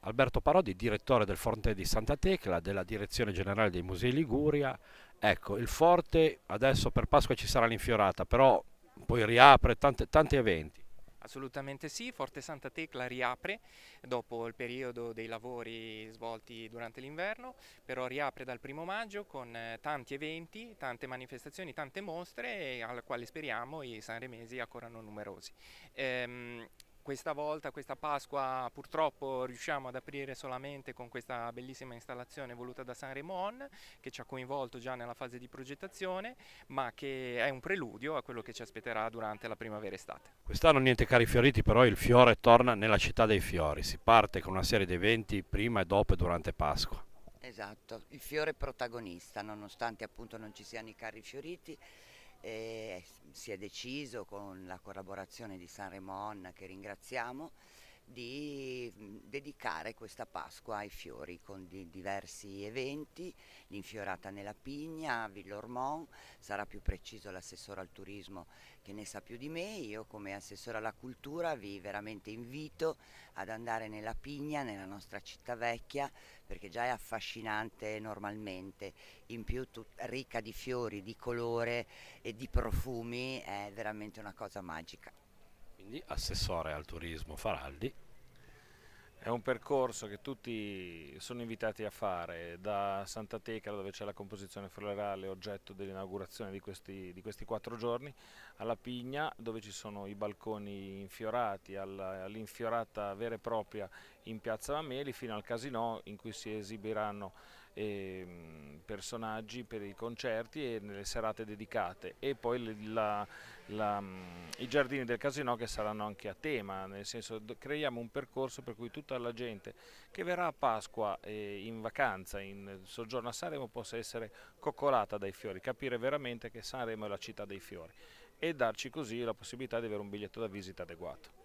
Alberto Parodi, direttore del Forte di Santa Tecla, della Direzione Generale dei Musei Liguria. Ecco, il Forte adesso per Pasqua ci sarà l'infiorata, però poi riapre tanti eventi. Assolutamente sì, Forte Santa Tecla riapre dopo il periodo dei lavori svolti durante l'inverno, però riapre dal 1° maggio con tanti eventi, tante manifestazioni, tante mostre alle quali speriamo i sanremesi accorrano numerosi. Ehm, Questa volta, questa Pasqua, purtroppo riusciamo ad aprire solamente con questa bellissima installazione voluta da Sanremo On, che ci ha coinvolto già nella fase di progettazione, ma che è un preludio a quello che ci aspetterà durante la primavera-estate. Quest'anno niente cari fioriti, però il fiore torna nella città dei fiori. Si parte con una serie di eventi prima e dopo e durante Pasqua. Esatto, il fiore protagonista, nonostante appunto non ci siano i carri fioriti, si è deciso con la collaborazione di Sanremo che ringraziamo di dedicare questa Pasqua ai fiori con diversi eventi, l'infiorata nella Pigna, a Villormont, sarà più preciso l'assessore al turismo che ne sa più di me, io come assessore alla cultura vi veramente invito ad andare nella Pigna, nella nostra città vecchia, perché già è affascinante normalmente, in più ricca di fiori, di colore e di profumi, è veramente una cosa magica. Quindi assessore al turismo Faraldi. È un percorso che tutti sono invitati a fare, da Santa Tecla, dove c'è la composizione floreale oggetto dell'inaugurazione di questi 4 giorni, alla Pigna, dove ci sono i balconi infiorati, all'infiorata vera e propria in Piazza Mameli, fino al Casinò, in cui si esibiranno personaggi per i concerti e nelle serate dedicate, e poi i giardini del Casinò, che saranno anche a tema, nel senso creiamo un percorso per cui tutta la gente che verrà a Pasqua in vacanza, in soggiorno a Sanremo, possa essere coccolata dai fiori, capire veramente che Sanremo è la città dei fiori e darci così la possibilità di avere un biglietto da visita adeguato.